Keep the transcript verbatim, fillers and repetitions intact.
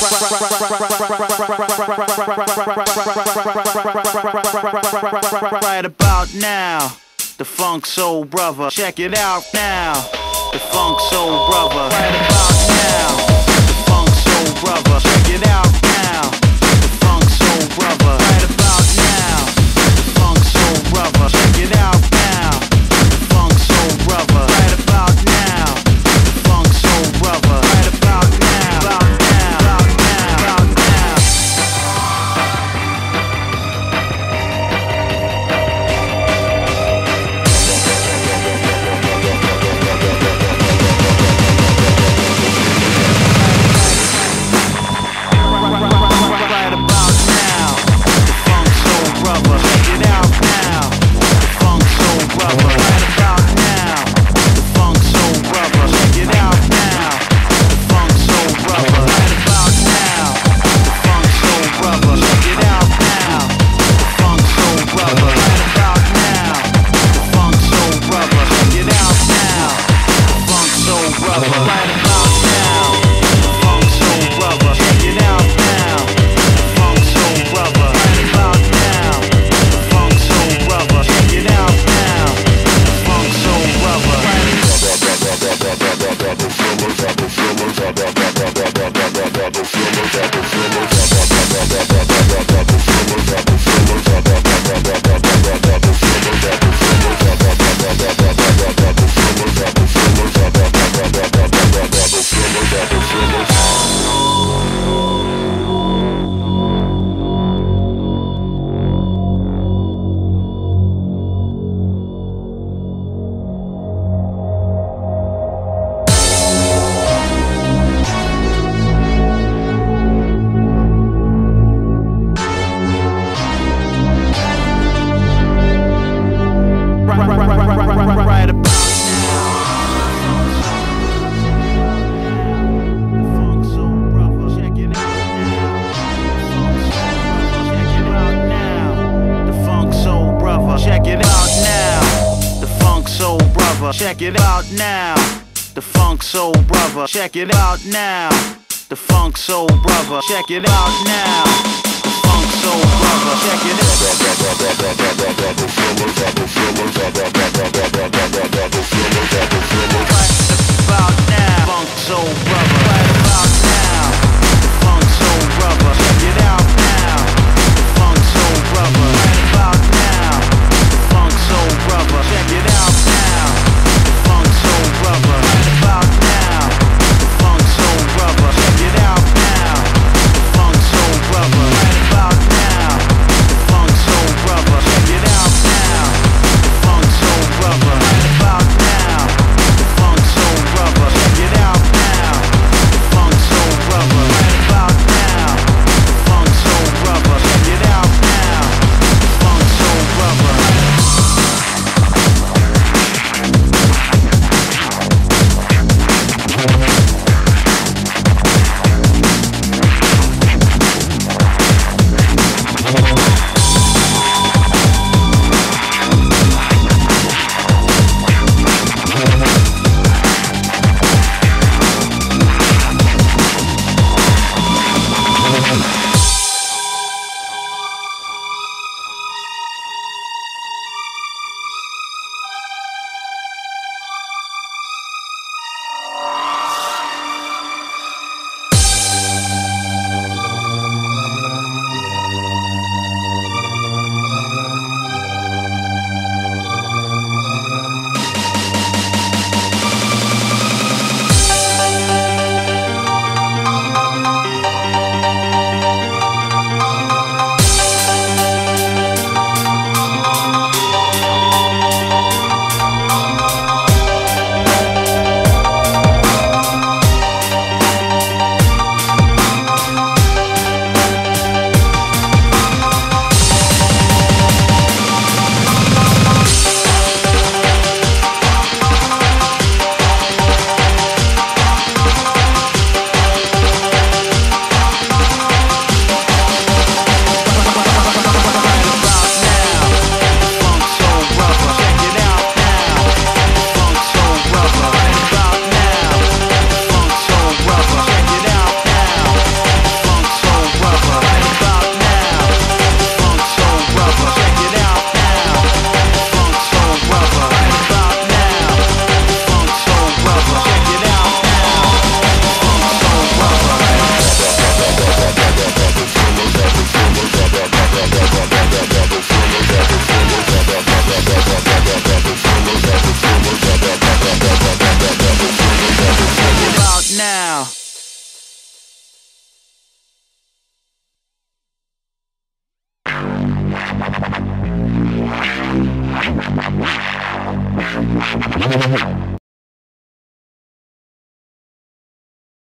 Right about now, the Funk Soul Brother. Check it out now, the Funk Soul Brother. Right about now, the Funk Soul Brother. Check it out now, the Funk Soul Brother. Right about now, the Funk Soul Brother. Check it out now, the Funk Soul Brother. Right about now, the Funk Soul Brother. Right about now, about now, about now, about now. Right about now, the Funk Soul Brother. Check it out now, the Funk Soul Brother. Right about now, the Funk Soul Brother. Check it out now, the Funk Soul Brother. Right about now, the Funk Soul Brother. Check it out now, the Funk Soul Brother. Right about now, the Funk Soul Brother. Check it out now, the Funk Soul Brother. Right about now, the Funk Soul Brother. Check it out now, the Funk Soul Brother. Right about now, the Funk Soul Brother. Check it out now, the Funk Soul Brother. Right about check it out now, the Funk Soul Brother. Check it out now, the Funk Soul Brother. Check it out now, the Funk Soul Brother. Check it out now, the Funk Soul Brother. Check it out. Right about now, Funk Soul Brother. Right about now.